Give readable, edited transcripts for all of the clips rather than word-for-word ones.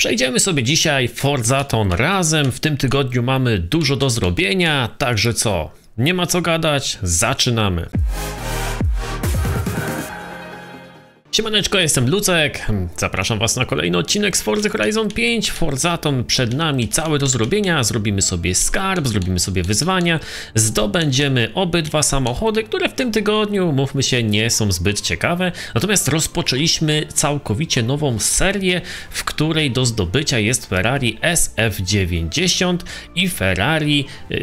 Przejdziemy sobie dzisiaj Forzaton razem. W tym tygodniu mamy dużo do zrobienia, także co? Nie ma co gadać, zaczynamy. Siemaneczko, jestem Lucek, zapraszam was na kolejny odcinek z Forza Horizon 5, Forzaton przed nami całe do zrobienia, zrobimy sobie skarb, zrobimy sobie wyzwania, zdobędziemy obydwa samochody, które w tym tygodniu, mówmy się, nie są zbyt ciekawe, natomiast rozpoczęliśmy całkowicie nową serię, w której do zdobycia jest Ferrari SF90 i Ferrari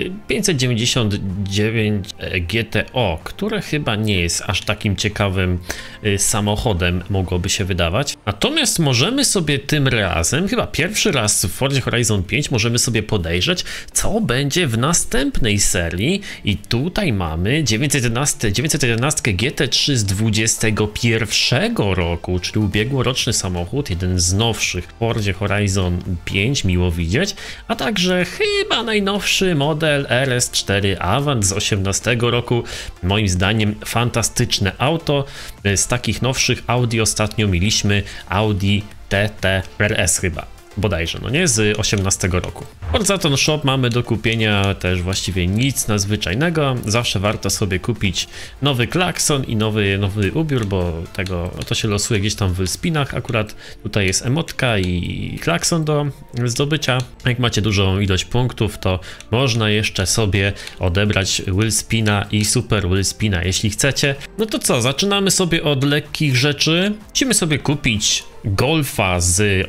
599 GTO, które chyba nie jest aż takim ciekawym samochodem, mogłoby się wydawać. Natomiast możemy sobie tym razem, chyba pierwszy raz w Forza Horizon 5, możemy sobie podejrzeć, co będzie w następnej serii. I tutaj mamy 911 GT3 z 21 roku, czyli ubiegłoroczny samochód, jeden z nowszych w Forza Horizon 5, miło widzieć, a także chyba najnowszy model RS4 Avant z 18 roku. Moim zdaniem fantastyczne auto. Z takich nowszych Audi ostatnio mieliśmy Audi TT RS chyba, bodajże, no nie, z 18 roku. Forzaton Shop mamy do kupienia też właściwie nic nadzwyczajnego. Zawsze warto sobie kupić nowy klakson i nowy ubiór, bo to się losuje gdzieś tam w Willspinach. Akurat tutaj jest emotka i klakson do zdobycia. Jak macie dużą ilość punktów, to można jeszcze sobie odebrać Willspina i Super Willspina, jeśli chcecie. No to co, zaczynamy sobie od lekkich rzeczy. Musimy sobie kupić Golfa z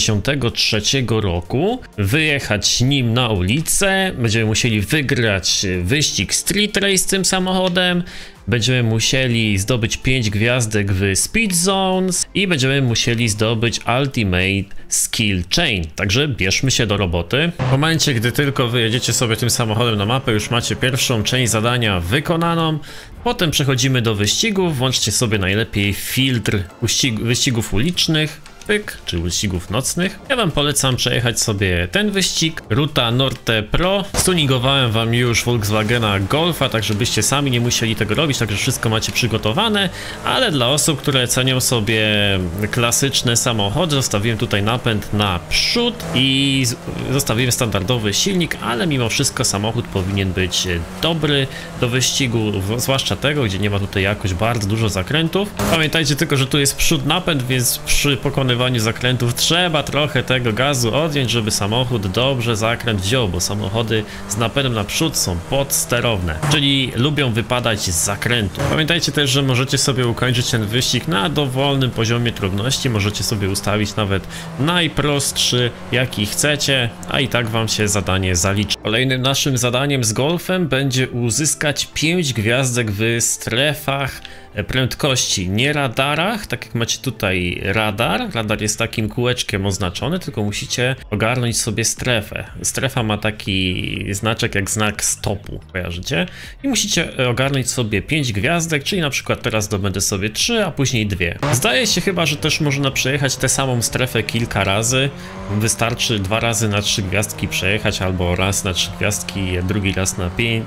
83 roku, wyjechać nim na ulicę, będziemy musieli wygrać wyścig Street Race tym samochodem, będziemy musieli zdobyć 5 gwiazdek w Speed Zones i będziemy musieli zdobyć Ultimate Skill Chain. Także bierzmy się do roboty. W momencie, gdy tylko wyjedziecie sobie tym samochodem na mapę, już macie pierwszą część zadania wykonaną. Potem przechodzimy do wyścigów. Włączcie sobie najlepiej filtr wyścigów ulicznych, czy wyścigów nocnych. Ja wam polecam przejechać sobie ten wyścig, Ruta Norte Pro. Stuningowałem wam już Volkswagena Golfa, tak żebyście sami nie musieli tego robić, także wszystko macie przygotowane, ale dla osób, które cenią sobie klasyczne samochody, zostawiłem tutaj napęd na przód i zostawiłem standardowy silnik, ale mimo wszystko samochód powinien być dobry do wyścigu, zwłaszcza tego, gdzie nie ma tutaj jakoś bardzo dużo zakrętów. Pamiętajcie tylko, że tu jest przód napęd, więc przy pokonywaniu zakrętów trzeba trochę tego gazu odjąć, żeby samochód dobrze zakręt wziął, bo samochody z napędem naprzód są podsterowne, czyli lubią wypadać z zakrętu. Pamiętajcie też, że możecie sobie ukończyć ten wyścig na dowolnym poziomie trudności, możecie sobie ustawić nawet najprostszy, jaki chcecie, a i tak wam się zadanie zaliczy. Kolejnym naszym zadaniem z Golfem będzie uzyskać 5 gwiazdek w strefach prędkości, nie radarach, tak jak macie tutaj radar jest takim kółeczkiem oznaczony, tylko musicie ogarnąć sobie strefę. Strefa ma taki znaczek jak znak stopu, kojarzycie? I musicie ogarnąć sobie 5 gwiazdek, czyli na przykład teraz zdobędę sobie 3, a później 2. Zdaje się chyba, że też można przejechać tę samą strefę kilka razy. Wystarczy 2 razy na 3 gwiazdki przejechać, albo raz na 3 gwiazdki, drugi raz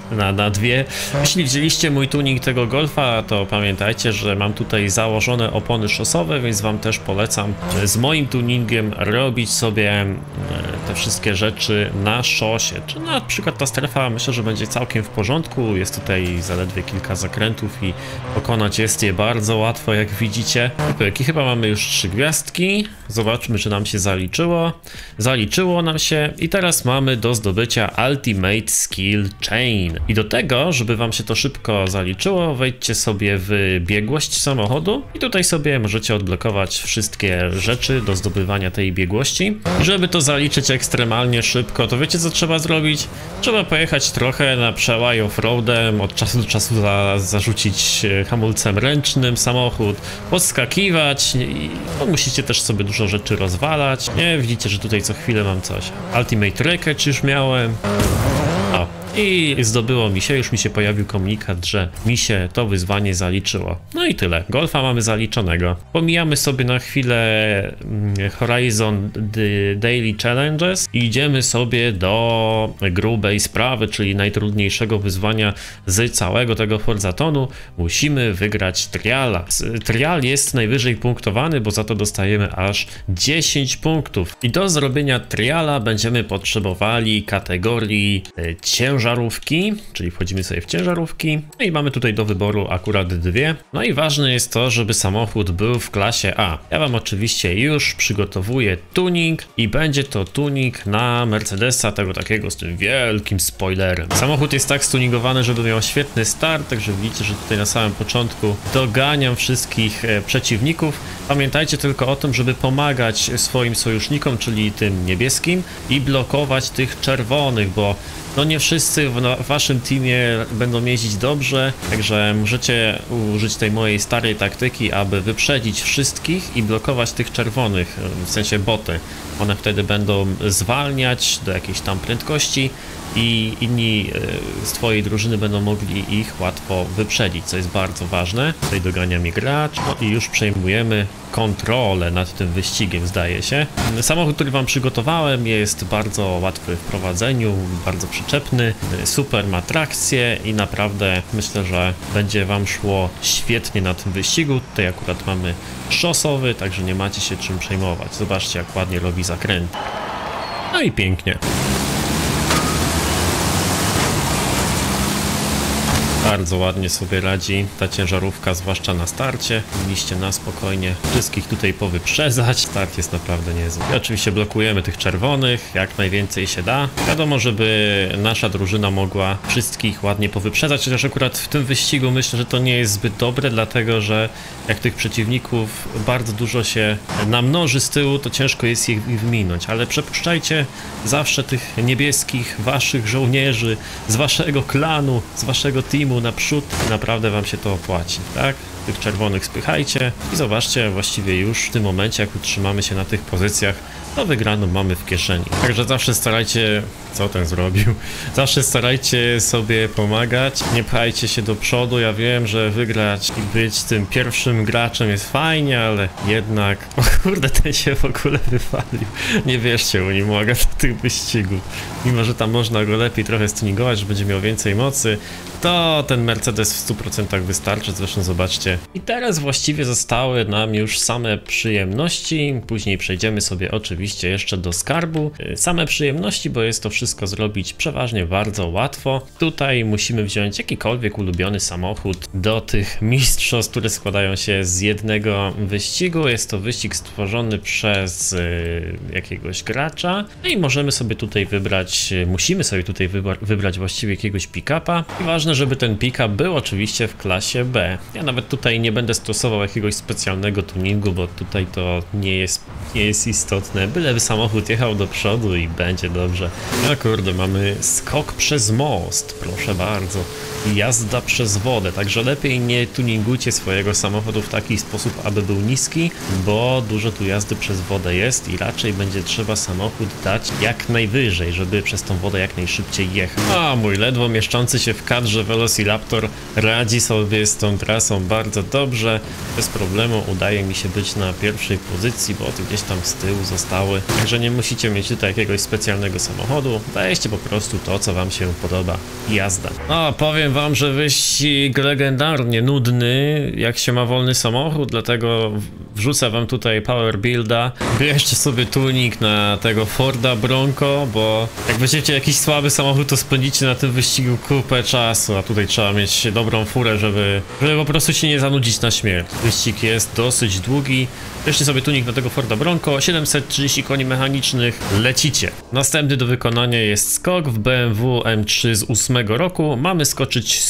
na 2. Jeśli widzieliście mój tuning tego Golfa, to pamiętajcie, że mam tutaj założone opony szosowe, więc wam też polecam z moim tuningiem robić sobie te wszystkie rzeczy na szosie. Czy na przykład ta strefa, myślę, że będzie całkiem w porządku. Jest tutaj zaledwie kilka zakrętów i pokonać jest je bardzo łatwo, jak widzicie. I chyba mamy już 3 gwiazdki. Zobaczmy, czy nam się zaliczyło. Zaliczyło nam się i teraz mamy do zdobycia Ultimate Skill Chain. I do tego, żeby wam się to szybko zaliczyło, wejdźcie sobie w biegłość samochodu i tutaj sobie możecie odblokować wszystkie rzeczy do zdobywania tej biegłości. Żeby to zaliczyć ekstremalnie szybko, to wiecie, co trzeba zrobić? Trzeba pojechać trochę na przełaj off-roadem, od czasu do czasu zarzucić hamulcem ręcznym samochód, podskakiwać i musicie też sobie dużo rzeczy rozwalać. Nie, widzicie, że tutaj co chwilę mam coś. Ultimate Wreckage już miałem. i zdobyło mi się, już mi się pojawił komunikat, że mi się to wyzwanie zaliczyło. No i tyle, golfa mamy zaliczonego. Pomijamy sobie na chwilę Horizon Daily Challenges i idziemy sobie do grubej sprawy, czyli najtrudniejszego wyzwania z całego tego Forzatonu. Musimy wygrać triala. Trial jest najwyżej punktowany, bo za to dostajemy aż 10 punktów. I do zrobienia triala będziemy potrzebowali kategorii ciężarówki, czyli wchodzimy sobie w ciężarówki. No i mamy tutaj do wyboru akurat dwie. No i ważne jest to, żeby samochód był w klasie A. Ja wam oczywiście już przygotowuję tuning i będzie to tuning na Mercedesa, tego takiego z tym wielkim spoilerem. Samochód jest tak stuningowany, żeby miał świetny start, także widzicie, że tutaj na samym początku doganiam wszystkich przeciwników. Pamiętajcie tylko o tym, żeby pomagać swoim sojusznikom, czyli tym niebieskim, i blokować tych czerwonych, bo no nie wszyscy w waszym teamie będą jeździć dobrze, także możecie użyć tej mojej starej taktyki, aby wyprzedzić wszystkich i blokować tych czerwonych, w sensie boty. One wtedy będą zwalniać do jakiejś tam prędkości i inni z twojej drużyny będą mogli ich łatwo wyprzedzić, co jest bardzo ważne. Tutaj dogania mi gracz, no i już przejmujemy kontrolę nad tym wyścigiem, zdaje się. Samochód, który wam przygotowałem, jest bardzo łatwy w prowadzeniu, bardzo przyczepny, super ma trakcję i naprawdę myślę, że będzie wam szło świetnie na tym wyścigu. Tutaj akurat mamy szosowy, także nie macie się czym przejmować. Zobaczcie, jak ładnie robi zakręty. No i pięknie. Bardzo ładnie sobie radzi ta ciężarówka, zwłaszcza na starcie. Powinniście na spokojnie wszystkich tutaj powyprzedzać. Start jest naprawdę niezły. I oczywiście blokujemy tych czerwonych, jak najwięcej się da. Wiadomo, żeby nasza drużyna mogła wszystkich ładnie powyprzedzać, chociaż akurat w tym wyścigu myślę, że to nie jest zbyt dobre, dlatego że jak tych przeciwników bardzo dużo się namnoży z tyłu, to ciężko jest ich wyminąć, ale przepuszczajcie zawsze tych niebieskich, waszych żołnierzy z waszego klanu, z waszego teamu naprzód, naprawdę wam się to opłaci, tak? Tych czerwonych spychajcie i zobaczcie, właściwie już w tym momencie, jak utrzymamy się na tych pozycjach, to wygraną mamy w kieszeni. Także zawsze starajcie, co ten zrobił, zawsze starajcie sobie pomagać, nie pchajcie się do przodu. Ja wiem, że wygrać i być tym pierwszym graczem jest fajnie, ale jednak, o kurde, ten się w ogóle wywalił. Nie wierzcie mu, nie mogę do tych wyścigów. Mimo że tam można go lepiej trochę stuningować, że będzie miał więcej mocy, to ten Mercedes w 100% wystarczy, zresztą zobaczcie. I teraz właściwie zostały nam już same przyjemności, później przejdziemy sobie oczywiście jeszcze do skarbu. Same przyjemności, bo jest to wszystko zrobić przeważnie bardzo łatwo. Tutaj musimy wziąć jakikolwiek ulubiony samochód do tych mistrzostw, które składają się z jednego wyścigu. Jest to wyścig stworzony przez jakiegoś gracza. No i możemy sobie tutaj wybrać, musimy sobie tutaj wybrać właściwie jakiegoś pick-upa. I ważne, żeby ten pick-up był oczywiście w klasie B. Ja nawet tutaj nie będę stosował jakiegoś specjalnego tuningu, bo tutaj to nie jest istotne. Byleby samochód jechał do przodu i będzie dobrze. No kurde, mamy skok przez most, proszę bardzo. Jazda przez wodę, także lepiej nie tuningujcie swojego samochodu w taki sposób, aby był niski, bo dużo tu jazdy przez wodę jest i raczej będzie trzeba samochód dać jak najwyżej, żeby przez tą wodę jak najszybciej jechał. A mój ledwo mieszczący się w kadrze Velociraptor radzi sobie z tą trasą bardzo dobrze. Bez problemu udaje mi się być na pierwszej pozycji, bo ty gdzieś tam z tyłu zostały. Także nie musicie mieć tutaj jakiegoś specjalnego samochodu. Weźcie po prostu to, co wam się podoba. Jazda. No, powiem wam, że wyścig legendarnie nudny, jak się ma wolny samochód, dlatego wrzucę wam tutaj power builda. Bierzcie sobie tuning na tego Forda Bronco, bo jak będziecie jakiś słaby samochód, to spędzicie na tym wyścigu kupę czasu, a tutaj trzeba mieć dobrą furę, żeby po prostu się nie zanudzić na śmierć. Wyścig jest dosyć długi. Bierzcie sobie tuning na tego Forda Bronco, 730 koni mechanicznych, lecicie. Następny do wykonania jest skok w BMW M3 z 8 roku. Mamy skoczyć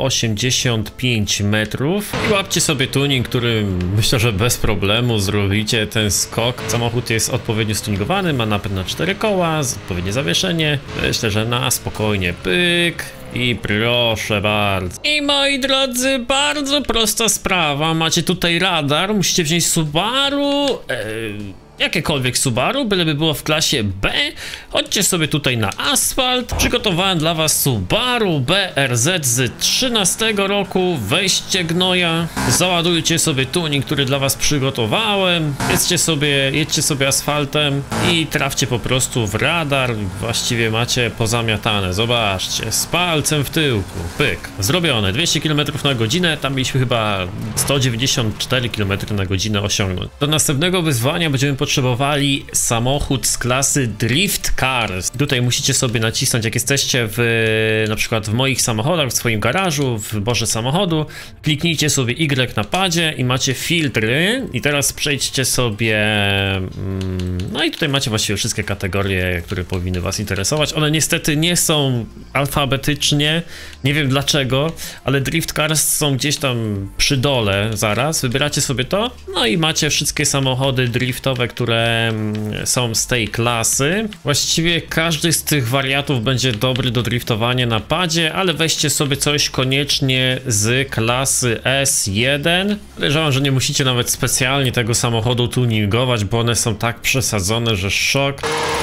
185 metrów i łapcie sobie tuning, który myślę, że bez problemu zrobicie ten skok. Samochód jest odpowiednio stuningowany, ma napęd na 4 koła, odpowiednie zawieszenie. Myślę, że na spokojnie pyk. I proszę bardzo. I moi drodzy, bardzo prosta sprawa. Macie tutaj radar, musicie wziąć Subaru jakiekolwiek Subaru, byleby było w klasie B. Chodźcie sobie tutaj na asfalt. Przygotowałem dla was Subaru BRZ z 13 roku. Weźcie gnoja, załadujcie sobie tuning, który dla was przygotowałem. Jedźcie sobie asfaltem i trafcie po prostu w radar. Właściwie macie pozamiatane. Zobaczcie, z palcem w tyłku. Pyk. Zrobione. 200 km na godzinę. Tam mieliśmy chyba 194 km na godzinę osiągnąć. Do następnego wyzwania będziemy potrzebowali samochód z klasy Drift Cars. Tutaj musicie sobie nacisnąć, jak jesteście na przykład w moich samochodach, w swoim garażu, w wyborze samochodu. Kliknijcie sobie Y na padzie i macie filtry. I teraz przejdźcie sobie... No i tutaj macie właściwie wszystkie kategorie, które powinny was interesować. One niestety nie są alfabetycznie. Nie wiem dlaczego, ale Drift Cars są gdzieś tam przy dole zaraz. Wybieracie sobie to. No i macie wszystkie samochody driftowe, które są z tej klasy. Właściwie każdy z tych wariatów będzie dobry do driftowania na padzie, ale weźcie sobie coś koniecznie z klasy S1. Podejrzewam, że nie musicie nawet specjalnie tego samochodu tuningować, bo one są tak przesadzone, że szok.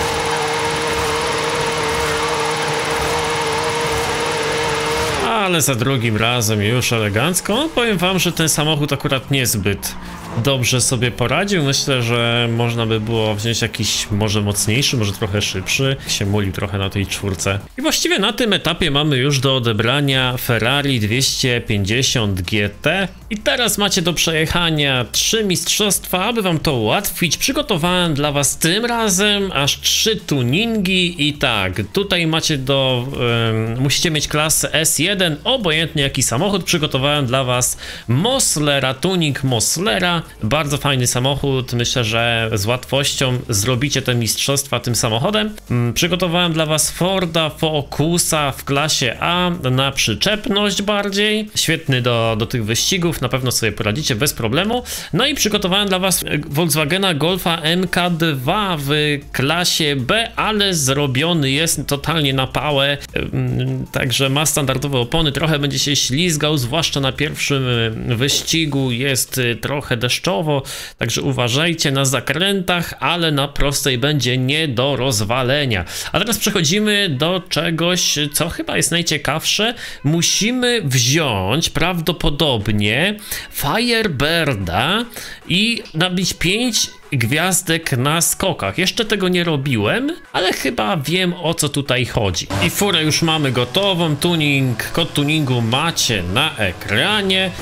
Ale za drugim razem już elegancko. Powiem wam, że ten samochód akurat niezbyt dobrze sobie poradził. Myślę, że można by było wziąć jakiś może mocniejszy, może trochę szybszy. Się mulił trochę na tej czwórce. I właściwie na tym etapie mamy już do odebrania Ferrari 250 GT. I teraz macie do przejechania 3 mistrzostwa. Aby wam to ułatwić, przygotowałem dla was tym razem aż 3 tuningi. I tak, tutaj macie musicie mieć klasę S1, obojętnie jaki samochód. Przygotowałem dla was Moslera, tuning Moslera. Bardzo fajny samochód, myślę, że z łatwością zrobicie te mistrzostwa tym samochodem. Przygotowałem dla was Forda Focusa w klasie A na przyczepność bardziej. Świetny do tych wyścigów, na pewno sobie poradzicie bez problemu. No i przygotowałem dla was Volkswagena Golfa MK2 w klasie B, ale zrobiony jest totalnie na pałę, także ma standardowe opony, trochę będzie się ślizgał, zwłaszcza na pierwszym wyścigu jest trochę deszczowo, także uważajcie na zakrętach, ale na prostej będzie nie do rozwalenia. A teraz przechodzimy do czegoś, co chyba jest najciekawsze. Musimy wziąć prawdopodobnie Firebirda i nabić 5 gwiazdek na skokach. Jeszcze tego nie robiłem, ale chyba wiem, o co tutaj chodzi. I furę już mamy gotową, kod tuningu macie na ekranie.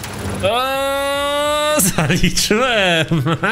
Zaliczyłem!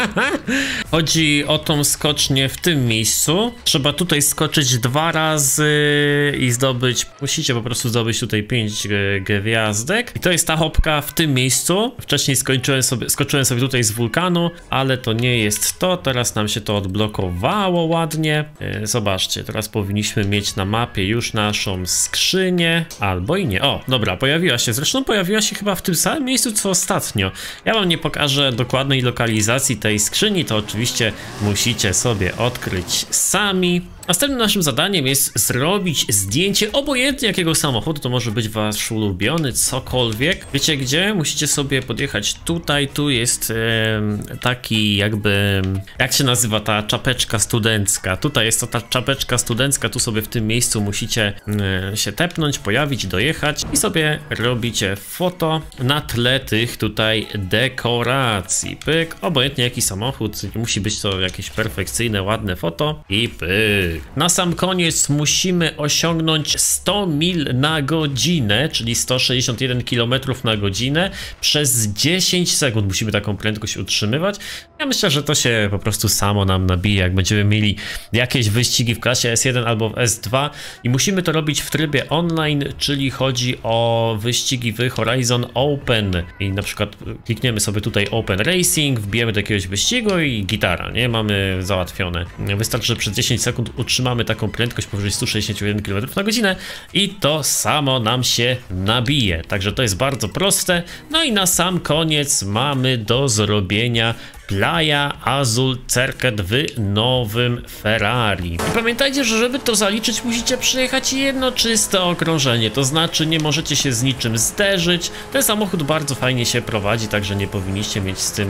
Chodzi o tą skocznię w tym miejscu. Trzeba tutaj skoczyć 2 razy i musicie po prostu zdobyć tutaj 5 gwiazdek. I to jest ta hopka w tym miejscu. Wcześniej skoczyłem sobie tutaj z wulkanu, ale to nie jest to. Teraz nam się to odblokowało ładnie. Zobaczcie, teraz powinniśmy mieć na mapie już naszą skrzynię. Albo i nie. O, dobra, pojawiła się. Zresztą pojawiła się chyba w tym samym miejscu, co ostatnio. Ja wam nie pokażę dokładnej lokalizacji tej skrzyni, to oczywiście musicie sobie odkryć sami. Następnym naszym zadaniem jest zrobić zdjęcie obojętnie jakiego samochodu, to może być wasz ulubiony, cokolwiek. Wiecie gdzie? Musicie sobie podjechać tutaj, tu jest taki jakby, jak się nazywa ta czapeczka studencka? Tutaj jest to ta czapeczka studencka, tu sobie w tym miejscu musicie się tepnąć, pojawić, dojechać i sobie robicie foto na tle tych tutaj dekoracji. Pyk, obojętnie jaki samochód, musi być to jakieś perfekcyjne, ładne foto i pyk. Na sam koniec musimy osiągnąć 100 mil na godzinę, czyli 161 km na godzinę przez 10 sekund. Musimy taką prędkość utrzymywać. Ja myślę, że to się po prostu samo nam nabije, jak będziemy mieli jakieś wyścigi w klasie S1 albo w S2 i musimy to robić w trybie online, czyli chodzi o wyścigi w Horizon Open i na przykład klikniemy sobie tutaj Open Racing, wbijemy do jakiegoś wyścigu i gitara, nie? Mamy załatwione. Wystarczy, że przez 10 sekund utrzymamy taką prędkość powyżej 161 km na godzinę i to samo nam się nabije. Także to jest bardzo proste. No i na sam koniec mamy do zrobienia Playa Azul Circuit w nowym Ferrari. I pamiętajcie, że żeby to zaliczyć, musicie przejechać jedno czyste okrążenie, to znaczy nie możecie się z niczym zderzyć. Ten samochód bardzo fajnie się prowadzi, także nie powinniście mieć z tym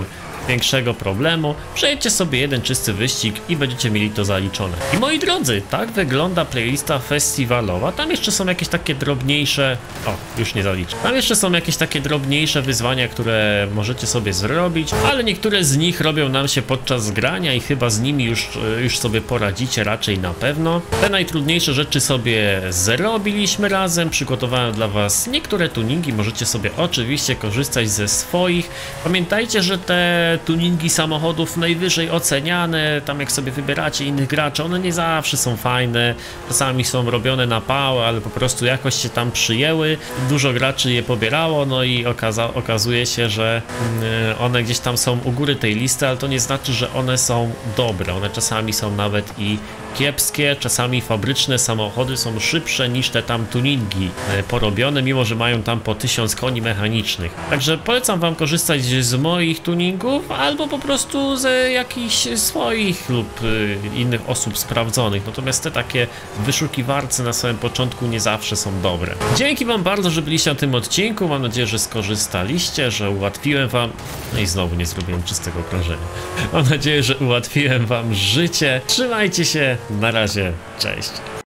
większego problemu. Przejdźcie sobie jeden czysty wyścig i będziecie mieli to zaliczone. I moi drodzy, tak wygląda playlista festiwalowa. Tam jeszcze są jakieś takie drobniejsze... O, już nie zaliczę. Tam jeszcze są jakieś takie drobniejsze wyzwania, które możecie sobie zrobić, ale niektóre z nich robią nam się podczas grania i chyba z nimi już sobie poradzicie raczej na pewno. Te najtrudniejsze rzeczy sobie zrobiliśmy razem, przygotowałem dla was niektóre tuningi, możecie sobie oczywiście korzystać ze swoich. Pamiętajcie, że te tuningi samochodów najwyżej oceniane, tam jak sobie wybieracie innych graczy, one nie zawsze są fajne, czasami są robione na pałę, ale po prostu jakoś się tam przyjęły, dużo graczy je pobierało, no i okazuje się, że one gdzieś tam są u góry tej listy, ale to nie znaczy, że one są dobre, one czasami są nawet i kiepskie, czasami fabryczne samochody są szybsze niż te tam tuningi porobione, mimo że mają tam po 1000 koni mechanicznych. Także polecam wam korzystać z moich tuningów, albo po prostu z jakichś swoich lub innych osób sprawdzonych. Natomiast te takie wyszukiwarce na samym początku nie zawsze są dobre. Dzięki wam bardzo, że byliście na tym odcinku. Mam nadzieję, że skorzystaliście, że ułatwiłem wam... No i znowu nie zrobiłem czystego okrążenia. Mam nadzieję, że ułatwiłem wam życie. Trzymajcie się. Na razie. Cześć.